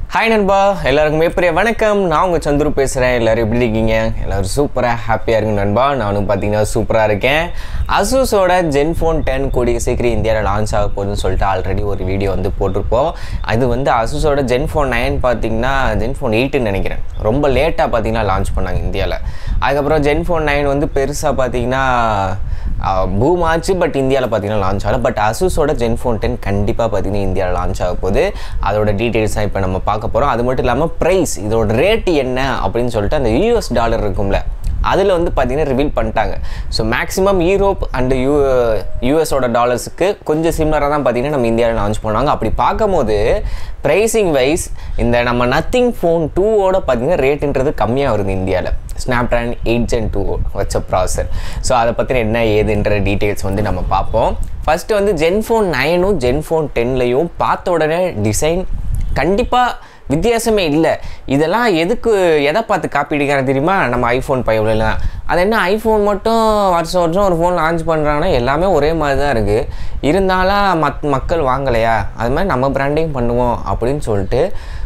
Hi நண்பா, எல்லாருக்குமே பெரிய வணக்கம். நான் உங்கள் சந்துரு பேசுகிறேன். எல்லோரும் எப்படி இருக்கீங்க? எல்லோரும் சூப்பராக ஹாப்பியாக இருக்குங்க நண்பா. நானும் பார்த்தீங்கன்னா சூப்பராக இருக்கேன். அசூஸோட Zenfone 10 கூடிய சீக்கிரம் இந்தியாவில் லான்ச் ஆக போகுதுன்னு சொல்லிட்டு ஆல்ரெடி ஒரு வீடியோ வந்து போட்டிருப்போம். அது வந்து அசூஸோட Zenfone 9 பார்த்தீங்கன்னா Zenfone 8ன்னு நினைக்கிறேன். ரொம்ப லேட்டாக பார்த்தீங்கன்னா லான்ச் பண்ணாங்க இந்தியாவில். அதுக்கப்புறம் Zenfone 9 வந்து பெருசாக பார்த்தீங்கன்னா பூம் ஆச்சு. பட் இந்தியாவில் பார்த்தீங்கன்னா லான்ச் ஆகலை. பட் அசூஸோட Zenfone 10 கண்டிப்பாக பார்த்தீங்கன்னா இந்தியாவில் லான்ச் ஆக போகுது. அதோட டீட்டெயில்ஸ் தான் இப்போ நம்ம பார்க்க போகிறோம். அது மட்டும் இல்லாமல் ப்ரைஸ், இதோட ரேட் என்ன அப்படின்னு சொல்லிட்டு அந்த US டாலர் இருக்கும்ல, அதில் வந்து பார்த்தீங்கன்னா ரிவீல் பண்ணிட்டாங்க. ஸோ மேக்ஸிமம் யூரோப் அண்டு யூஎஸோட டாலர்ஸுக்கு கொஞ்சம் சிமிலராக தான் பார்த்தீங்கன்னா நம்ம இந்தியாவில் லான்ச் பண்ணுவாங்க. அப்படி பார்க்கும்போது ப்ரைஸிங் வைஸ் இந்த நம்ம நத்திங் ஃபோன் 2ஓட பார்த்தீங்கன்னா ரேட்டுன்றது கம்மியாக வருது இந்தியாவில். Snapdragon 8 Gen 2 வச்ச ப்ராசர். ஸோ அதை பற்றின என்ன ஏதுன்ற டீட்டெயில்ஸ் வந்து நம்ம பார்ப்போம். ஃபஸ்ட்டு வந்து Zenfone 9ம் Zenfone 10லையும் பார்த்த உடனே டிசைன் கண்டிப்பாக வித்தியாசமே இல்லை. இதெல்லாம் எதை பார்த்து காப்பி அடிக்கிறாங்க தெரியுமா? நம்ம iPhone 5லாம். அது என்ன iPhone மட்டும் வருஷம் ஒரு ஃபோன் லான்ச் பண்ணுறாங்கன்னா எல்லாமே ஒரே மாதிரி தான் இருக்குது. இருந்தாலும் மக்கள் வாங்கலையா, அது மாதிரி நம்ம பிராண்டையும் பண்ணுவோம் அப்படின்னு சொல்லிட்டு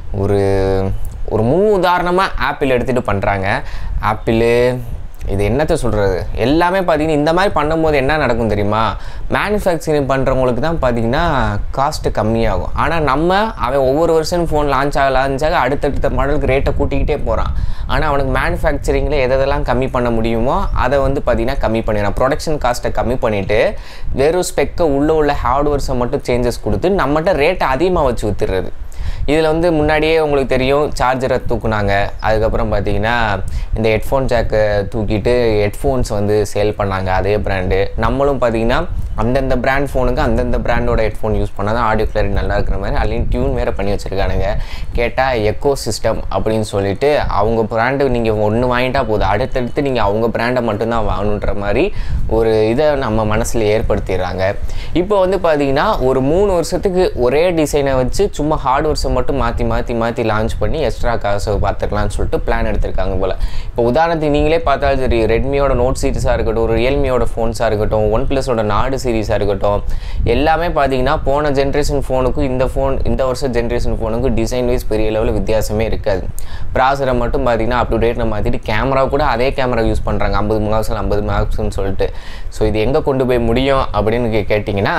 ஒரு முன் உதாரணமாக ஆப்பிள் எடுத்துகிட்டு பண்ணுறாங்க. ஆப்பிள் இது என்னத்தை சொல்கிறது, எல்லாமே பார்த்தீங்கன்னா இந்த மாதிரி பண்ணும்போது என்ன நடக்கும் தெரியுமா? மேனுஃபேக்சரிங் பண்ணுறவங்களுக்கு தான் பார்த்தீங்கன்னா காஸ்ட்டு கம்மியாகும். ஆனால் அவன் ஒவ்வொரு வருஷம் ஃபோன் லான்ச் ஆக அடுத்தடுத்த மாடலுக்கு ரேட்டை கூட்டிக்கிட்டே போகிறான். ஆனால் அவனுக்கு மேனுஃபேக்சரிங்கில் எதெல்லாம் கம்மி பண்ண முடியுமோ அதை வந்து பார்த்தீங்கன்னா கம்மி பண்ணிடுறான். ப்ரொடக்ஷன் காஸ்ட்டை கம்மி பண்ணிவிட்டு வெறும் ஸ்பெக்கை உள்ள ஹார்ட்வேர்ஸை மட்டும் சேஞ்சஸ் கொடுத்து நம்மகிட்ட ரேட்டை அதிகமாக வச்சு வித்துடுறது. இதில் வந்து முன்னாடியே உங்களுக்கு தெரியும், சார்ஜரை தூக்குனாங்க. அதுக்கப்புறம் பார்த்தீங்கன்னா இந்த ஹெட்ஃபோன் ஜாக்கை தூக்கிட்டு ஹெட்ஃபோன்ஸ் வந்து சேல் பண்ணாங்க அதே பிராண்டு. நம்மளும் பார்த்தீங்கன்னா அந்தந்த பிராண்ட் ஃபோனுக்கு அந்தந்த பிராண்டோட ஹெட்ஃபோன் யூஸ் பண்ணால் தான் ஆடியோ கிளாரிட்டி நல்லா இருக்கிற மாதிரி அதுலேயும் டியூன் வேறு பண்ணி வச்சுருக்கானுங்க. கேட்டால் எக்கோ சிஸ்டம் அப்படின்னு சொல்லிட்டு அவங்க பிராண்டு நீங்கள் ஒன்று வாங்கிட்டா போதும், அடுத்தடுத்து நீங்கள் அவங்க பிராண்டை மட்டும்தான் வாங்கணுன்ற மாதிரி ஒரு இதை நம்ம மனசில் ஏற்படுத்திடுறாங்க. இப்போ வந்து பார்த்தீங்கன்னா ஒரு 3 வருஷத்துக்கு ஒரே டிசைனை வச்சு சும்மா ஹார்ட்வேர்ஸை மட்டும் மாற்றி லான்ச் பண்ணி எக்ஸ்ட்ரா காசை பார்த்துக்கலாம்னு சொல்லிட்டு பிளான் எடுத்திருக்காங்க போல். இப்போ உதாரணத்துக்கு நீங்களே பார்த்தாலும் சரி, ரெட்மியோட நோட் சீரிஸாக இருக்கட்டும், ஒரு ரியல்மியோட ஃபோன்ஸாக இருக்கட்டும், OnePlusோட நாடு சீரிஸாக இருக்கட்டும், எல்லாமே பார்த்தீங்கன்னா போன ஜென்ரேஷன் ஃபோனுக்கும் இந்த வருஷம் ஜென்ரேஷன் ஃபோனுக்கும் டிசைன் வைஸ் பெரிய லெவலில் வித்தியாசமே இருக்காது. ப்ராசரை மட்டும் பார்த்தீங்கன்னா அப் டு டேட் மாற்றிட்டு கேமரா கூட அதே கேமரா யூஸ் பண்ணுறாங்க, 50 மெகாபிக்சல் 50 மெகாபிக்சல்னு சொல்லிட்டு. ஸோ இது எங்கே கொண்டு போய் முடியும் அப்படின்னு கேட்டிங்கன்னா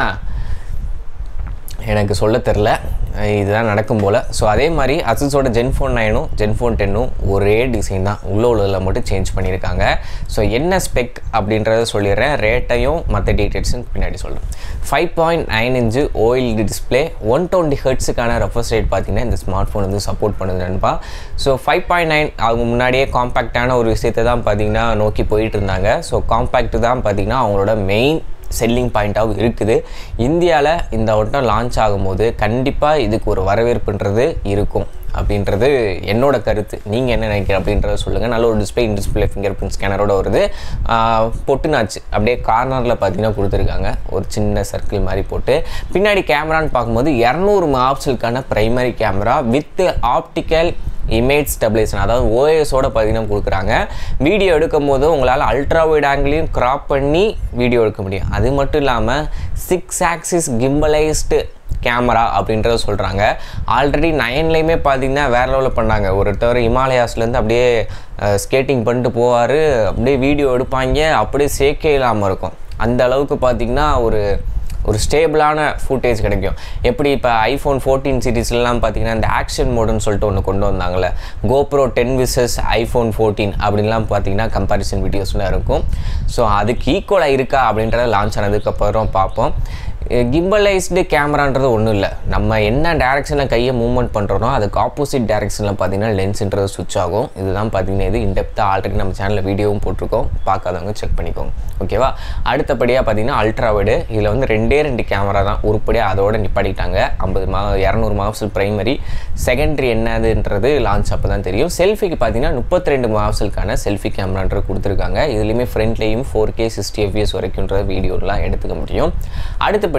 எனக்கு சொல்ல தெரில. இதுதான் நடக்கும் போல். ஸோ அதே மாதிரி அசூஸோட Zenfone 9ம் Zenfone 10ம் ஒரே டிசைன் தான், உள்ளதில் மட்டும் சேஞ்ச் பண்ணியிருக்காங்க. ஸோ என்ன ஸ்பெக் அப்படின்றத சொல்லிடுறேன், ரேட்டையும் மற்ற டீட்டெயில்ஸும் பின்னாடி சொல்கிறேன். 5.9 இன்ச்சு OLED டிஸ்பிளே, 120 ஹெர்ட்ஸுக்கான ரெஃப்ரெஷ் ரேட் பார்த்தீங்கன்னா இந்த ஸ்மார்ட் ஃபோன் வந்து சப்போர்ட் பண்ணுது நண்பா. ஸோ 5.9 அவங்க முன்னாடியே காம்பேக்டான ஒரு விஷயத்தை தான் பார்த்தீங்கன்னா நோக்கி போயிட்டு இருந்தாங்க. ஸோ காம்பேக்ட் தான் பார்த்தீங்கன்னா அவங்களோட மெயின் செல்லிங் பாயிண்ட்டாகவும் இருக்குது. இந்தியாவில் இந்த வட்டம் லான்ச் ஆகும்போது கண்டிப்பாக இதுக்கு ஒரு வரவேற்புன்றது இருக்கும் அப்படின்றது என்னோட கருத்து. நீங்கள் என்ன நினைக்கிறீங்க அப்படின்றத சொல்லுங்கள். நல்ல ஒரு டிஸ்பிளே ஃபிங்கர் பிரிண்ட் ஸ்கேனரோட வருது. பொட்டுனாச்சு அப்படியே கார்னரில் பார்த்தீங்கன்னா கொடுத்துருக்காங்க, ஒரு சின்ன சர்க்கிள் மாதிரி போட்டு. பின்னாடி கேமரான்னு பார்க்கும்போது 200 மெகாபிக்சலுக்கான primary camera with optical image stabilisation, அதாவது ஓஎஸோட பார்த்தீங்கன்னா கொடுக்குறாங்க. வீடியோ எடுக்கும் போது உங்களால் அல்ட்ரா வைட் ஆங்கிளையும் க்ராப் பண்ணி வீடியோ எடுக்க முடியும். அது மட்டும் இல்லாமல் 6 ஆக்சிஸ் கிம்பலைஸ்டு கேமரா அப்படின்றத சொல்கிறாங்க. ஆல்ரெடி 9லையுமே பார்த்தீங்கன்னா வேறு லெவலில் பண்ணாங்க. ஒருத்தர் ஹிமாலயாஸ்லேருந்து அப்படியே ஸ்கேட்டிங் பண்ணிட்டு போவார், அப்படியே வீடியோ எடுப்பாங்க, அப்படியே சேக்கே இல்லாமல் இருக்கும். அந்த அளவுக்கு பார்த்திங்கன்னா ஒரு ஸ்டேபிளான ஃபுட்டேஜ் கிடைக்கும். எப்படி இப்போ iPhone 14 சீரீஸ்லாம் பார்த்தீங்கன்னா இந்த ஆக்ஷன் மோடுன்னு சொல்லிட்டு ஒன்று கொண்டு வந்தாங்களே, GoPro 10 vs iPhone 14 அப்படின்லாம் பார்த்தீங்கன்னா கம்பேரிசன் வீடியோஸ்லாம் இருக்கும். ஸோ அதுக்கு ஈக்குவலாக இருக்கா அப்படின்றத லான்ச் ஆனதுக்கப்புறம் பார்ப்போம். கிம்பலைஸ்டு கேமரான்றது ஒன்றும் இல்லை, நம்ம என்ன டேரெக்ஷனில் கையை மூவ்மெண்ட் பண்ணுறோனோ அதுக்கு ஆப்போசிட் டேரெக்ஷனில் பார்த்தீங்கன்னா லென்ஸுன்றது சுவிட்ச் ஆகும். இதுதான் பார்த்தீங்கன்னா இது இன்டெப்த்தாக ஆல்ரெடி நம்ம சேனலில் வீடியோவும் போட்டிருக்கோம், பார்க்காதவங்க செக் பண்ணிக்கோங்க. ஓகேவா? அடுத்தபடியாக பார்த்தீங்கன்னா அல்ட்ரா வைடு. இதில் வந்து 2 கேமரா தான் உருப்படியாக அதோட நிப்பாட்டிட்டாங்க. 200 மெகாபிக்சல் ப்ரைமரி, செகண்டரி என்னதுன்றது லான்ச் அப்போ தான் தெரியும். செல்ஃபிக்கு பார்த்தீங்கன்னா 32 மெகாபிக்சலுக்கான செல்ஃபி கேமரான்றது கொடுத்துருக்காங்க. இதுலேயுமே ஃப்ரண்ட்லேயும் 4K 60 fps வரைக்கும்ன்ற வீடியோலாம் எடுத்துக்க முடியும். அடுத்தபடியாக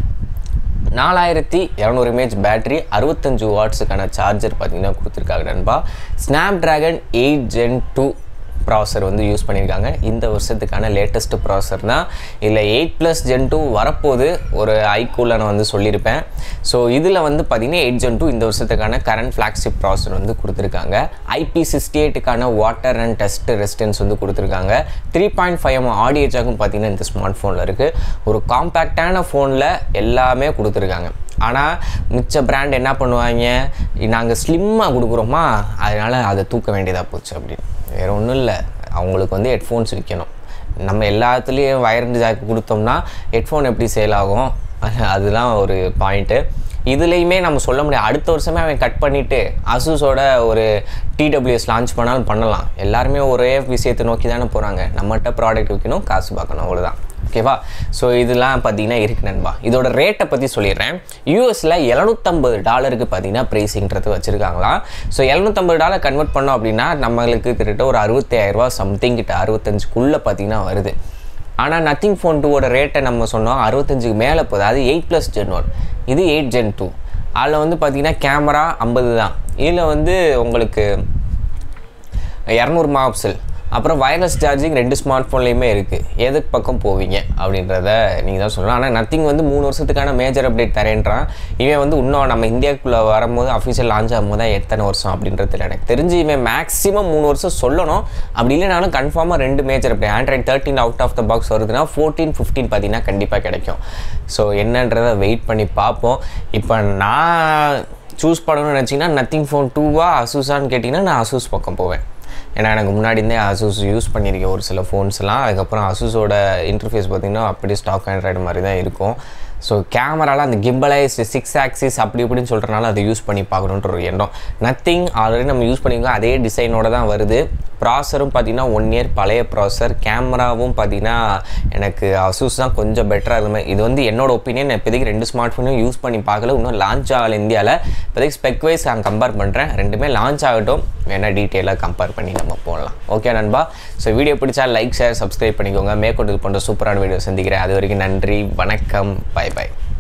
4200 mAh பேட்டரி, 65 வாட்ஸுக்கான சார்ஜர் பார்த்தீங்கன்னா கொடுத்துருக்காங்க நண்பா. Snapdragon 8 Gen 2 ப்ராசர் வந்து யூஸ் பண்ணியிருக்காங்க. இந்த வருஷத்துக்கான லேட்டஸ்ட் ப்ராசர் தான். இதில் 8+ Gen 2 வரப்போது ஒரு ஐக்கூவில் நான் வந்து சொல்லியிருப்பேன். ஸோ இதில் வந்து பார்த்திங்கன்னா 8 Gen 2 இந்த வருஷத்துக்கான கரண்ட் ஃப்ளாக்ஷிப் ப்ராசர் வந்து கொடுத்துருக்காங்க. IP68க்கான வாட்டர் அண்ட் டஸ்ட் ரெசிஸ்டன்ஸ் வந்து கொடுத்துருக்காங்க. 3.5mm ஆடியோ ஜாக்கும் பார்த்திங்கன்னா இந்த ஸ்மார்ட் ஃபோனில் இருக்குது. ஒரு காம்பேக்டான ஃபோனில் எல்லாமே கொடுத்துருக்காங்க. ஆனால் மிச்ச பிராண்ட் என்ன பண்ணுவாங்க, நாங்கள் ஸ்லிம்மாக கொடுக்குறோமா அதனால் அதை தூக்க வேண்டியதாக போச்சு அப்படின்னு. வேறு ஒன்றும் இல்லை, அவங்களுக்கு வந்து ஹெட்ஃபோன்ஸ் விற்கணும். நம்ம எல்லாத்துலேயும் வயர் ஜாக் கொடுத்தோம்னா ஹெட்ஃபோன் எப்படி சேல் ஆகும், அதுதான் ஒரு பாயிண்ட்டு. இதுலேயுமே நம்ம சொல்ல முடியாது, அடுத்த வருஷமே அவன் கட் பண்ணிவிட்டு அசூஸோட ஒரு TWS லான்ச் பண்ணாலும் பண்ணலாம். எல்லாருமே ஒரே விஷயத்தை நோக்கி தானே போகிறாங்க. நம்மகிட்ட ப்ராடக்ட் விற்கணும், காசு பார்க்கணும், அவ்வளோதான். ஓகேவா? ஸோ இதெல்லாம் பார்த்தீங்கன்னா இருக்குது நண்பா. இதோட ரேட்டை பற்றி சொல்லிடுறேன். யூஎஸில் $750 பார்த்தீங்கன்னா ப்ரைஸிங்கிறது வச்சுருக்காங்களாம். ஸோ $750 கன்வெர்ட் பண்ணோம் அப்படின்னா நம்மளுக்கு கிட்டத்தட்ட ஒரு 65,000 சம்திங் கிட்ட 65க்குள்ளே பார்த்தீங்கன்னா வருது. ஆனால் நத்திங் ஃபோன் 2ஓட ரேட்டை நம்ம சொன்னோம் 65க்கு மேலே போகுது. அது 8+ Gen 1, இது 8 Gen 2. அதில் வந்து பார்த்திங்கன்னா கேமரா 50 தான். இதில் வந்து உங்களுக்கு 200 மெகாபிக்சல், அப்புறம் வயர்லெஸ் சார்ஜிங் 2 ஸ்மார்ட் ஃபோன்லேயுமே இருக்குது. எதுக்கு பக்கம் போவீங்க அப்படின்றத நீங்கள் தான் சொல்லலாம். ஆனால் நத்திங் வந்து 3 வருஷத்துக்கான மேஜர் அப்டேட் தரேன்றான். இவன் வந்து இன்னும் நம்ம இந்தியாவுக்குள்ளே வரும்போது அஃபிஷியல் லான்ச் ஆகும்போது தான் எத்தனை வருஷம் அப்படின்றது எனக்கு தெரிஞ்சு இவன் மேக்ஸிமம் 3 வருஷம் சொல்லணும். அப்படி இல்லைனாலும் கன்ஃபார்மாக 2 major update. Android 13 out of the box வருதுன்னா 14, 15 பார்த்தீங்கன்னா கண்டிப்பாக கிடைக்கும். ஸோ என்னன்றதை வெயிட் பண்ணி பார்ப்போம். இப்போ நான் சூஸ் பண்ணணும்னு நினச்சிங்கன்னா நத்திங் ஃபோன் 2வா அசூஸான்னு கேட்டிங்கன்னா நான் அசூஸ் பக்கம் போவேன். ஏன்னா எனக்கு முன்னாடி இருந்தே அசூஸ் யூஸ் பண்ணியிருக்கேன் ஒரு சில ஃபோன்ஸ்லாம். அதுக்கப்புறம் அசூஸோட இன்டர்ஃபேஸ் பார்த்திங்கன்னா அப்படியே ஸ்டாக் ஆண்ட்ராய்டு மாதிரி தான் இருக்கும். ஸோ கேமராலாம் அந்த கிம்பலைஸ்டு 6 ஆக்சிஸ் அப்படி இப்படின்னு சொல்கிறனால அதை யூஸ் பண்ணி பார்க்கணுன்ற ஒரு எண்ணம். நத்திங் ஆல்ரெடி நம்ம யூஸ் பண்ணிக்கலாம், அதே டிசைனோட தான் வருது. ப்ராசரும் பார்த்திங்கன்னா 1 இயர் பழைய ப்ராசர். கேமராவும் பார்த்திங்கன்னா எனக்கு அசூஸ் தான் கொஞ்சம் பெட்டராக இருந்தது. இது வந்து என்னோட ஒப்பீனியன். இப்போதைக்கு 2 ஸ்மார்ட் ஃபோனும் யூஸ் பண்ணி பார்க்கல, இன்னும் லான்ச் ஆகலை இந்தியாவில். இப்போதைக்கு ஸ்பெக் வைஸ் நான் கம்பேர் பண்ணுறேன். ரெண்டுமே லான்ச் ஆகட்டும், வேணால் டீட்டெயிலாக கம்பேர் பண்ணி நம்ம போடலாம். ஓகே நண்பா? ஸோ வீடியோ பிடிச்சா லைக், ஷேர், சப்ஸ்கிரைப் பண்ணிக்கோங்க. மேற்கொண்டு இது போன்ற சூப்பரான வீடியோ சந்திக்கிறேன். அது வரைக்கும் நன்றி, வணக்கம், பை பை.